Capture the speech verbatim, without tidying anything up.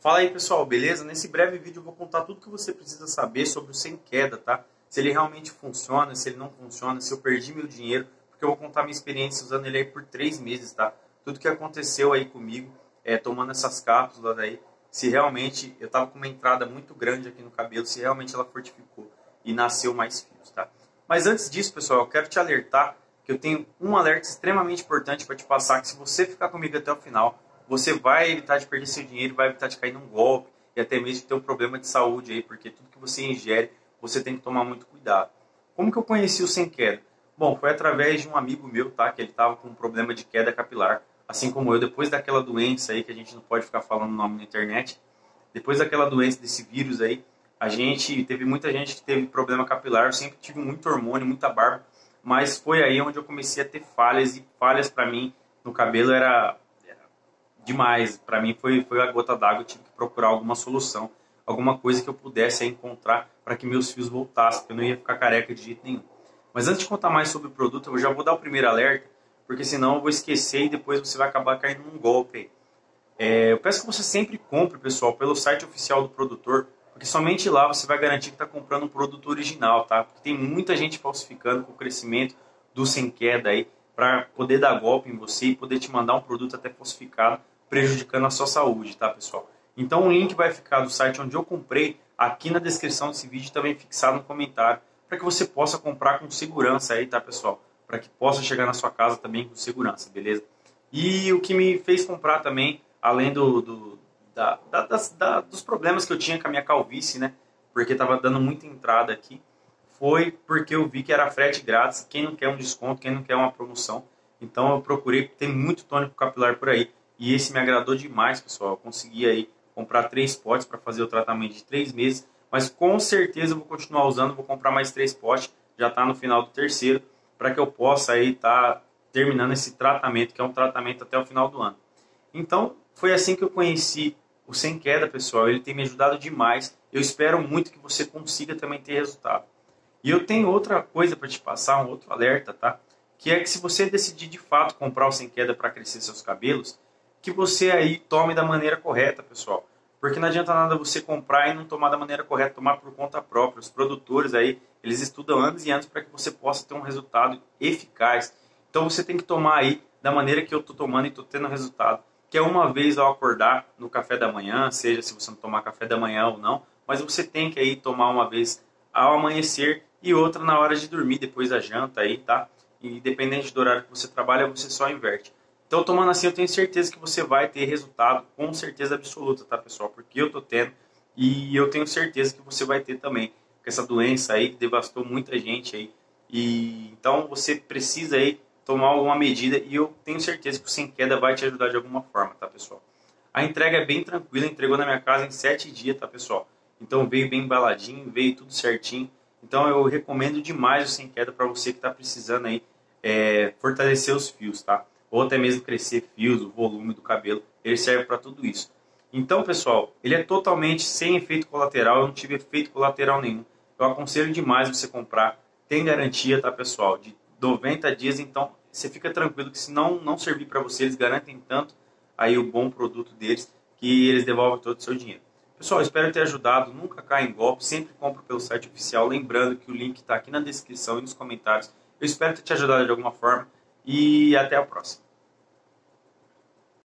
Fala aí pessoal, beleza? Nesse breve vídeo eu vou contar tudo que você precisa saber sobre o Sem Queda, tá? Se ele realmente funciona, se ele não funciona, se eu perdi meu dinheiro, porque eu vou contar minha experiência usando ele aí por três meses, tá? Tudo que aconteceu aí comigo, é, tomando essas cápsulas aí, se realmente eu tava com uma entrada muito grande aqui no cabelo, se realmente ela fortificou e nasceu mais fios, tá? Mas antes disso, pessoal, eu quero te alertar que eu tenho um alerta extremamente importante para te passar, que se você ficar comigo até o final, você vai evitar de perder seu dinheiro, vai evitar de cair num golpe e até mesmo de ter um problema de saúde aí, porque tudo que você ingere, você tem que tomar muito cuidado. Como que eu conheci o Sem Queda? Bom, foi através de um amigo meu, tá? Que ele estava com um problema de queda capilar, assim como eu, depois daquela doença aí, que a gente não pode ficar falando o nome na internet, depois daquela doença, desse vírus aí, a gente, teve muita gente que teve problema capilar, eu sempre tive muito hormônio, muita barba, mas foi aí onde eu comecei a ter falhas, e falhas para mim no cabelo era... demais, para mim foi, foi a gota d'água, eu tive que procurar alguma solução, alguma coisa que eu pudesse encontrar para que meus fios voltassem, porque eu não ia ficar careca de jeito nenhum. Mas antes de contar mais sobre o produto, eu já vou dar o primeiro alerta, porque senão eu vou esquecer e depois você vai acabar caindo num golpe aí. É, eu peço que você sempre compre, pessoal, pelo site oficial do produtor, porque somente lá você vai garantir que está comprando um produto original, tá? Porque tem muita gente falsificando com o crescimento do Sem Queda aí, para poder dar golpe em você e poder te mandar um produto até falsificado, prejudicando a sua saúde, tá, pessoal? Então o link vai ficar do site onde eu comprei aqui na descrição desse vídeo, também fixado no comentário, para que você possa comprar com segurança aí, tá, pessoal? Para que possa chegar na sua casa também com segurança, beleza? E o que me fez comprar também, além do, do, da, da, das, da, dos problemas que eu tinha com a minha calvície, né? Porque estava dando muita entrada aqui, foi porque eu vi que era frete grátis, quem não quer um desconto, quem não quer uma promoção. Então eu procurei, tem muito tônico capilar por aí. E esse me agradou demais, pessoal. Eu consegui aí comprar três potes para fazer o tratamento de três meses. Mas com certeza eu vou continuar usando, vou comprar mais três potes. Já está no final do terceiro, para que eu possa aí estar tá terminando esse tratamento, que é um tratamento até o final do ano. Então, foi assim que eu conheci o Sem Queda, pessoal. Ele tem me ajudado demais. Eu espero muito que você consiga também ter resultado. E eu tenho outra coisa para te passar, um outro alerta, tá? Que é que se você decidir de fato comprar o Sem Queda para crescer seus cabelos, que você aí tome da maneira correta, pessoal. Porque não adianta nada você comprar e não tomar da maneira correta, tomar por conta própria. Os produtores aí, eles estudam anos e anos para que você possa ter um resultado eficaz. Então você tem que tomar aí da maneira que eu estou tomando e estou tendo resultado. Que é uma vez ao acordar no café da manhã, seja se você não tomar café da manhã ou não, mas você tem que aí tomar uma vez ao amanhecer e outra na hora de dormir, depois da janta aí, tá? E dependente do horário que você trabalha, você só inverte. Então, tomando assim, eu tenho certeza que você vai ter resultado, com certeza absoluta, tá, pessoal? Porque eu tô tendo e eu tenho certeza que você vai ter também. Com essa doença aí que devastou muita gente aí. E então, você precisa aí tomar alguma medida e eu tenho certeza que o Sem Queda vai te ajudar de alguma forma, tá, pessoal? A entrega é bem tranquila, entregou na minha casa em sete dias, tá, pessoal? Então, veio bem embaladinho, veio tudo certinho. Então, eu recomendo demais o Sem Queda para você que está precisando aí é, fortalecer os fios, tá? Ou até mesmo crescer fios, o volume do cabelo, ele serve para tudo isso. Então, pessoal, ele é totalmente sem efeito colateral, eu não tive efeito colateral nenhum. Eu aconselho demais você comprar, tem garantia, tá, pessoal, de noventa dias, então você fica tranquilo que se não, não servir para você, eles garantem tanto aí o bom produto deles, que eles devolvem todo o seu dinheiro. Pessoal, espero ter ajudado, nunca caia em golpe, sempre compro pelo site oficial, lembrando que o link está aqui na descrição e nos comentários. Eu espero ter te ajudado de alguma forma. E até a próxima.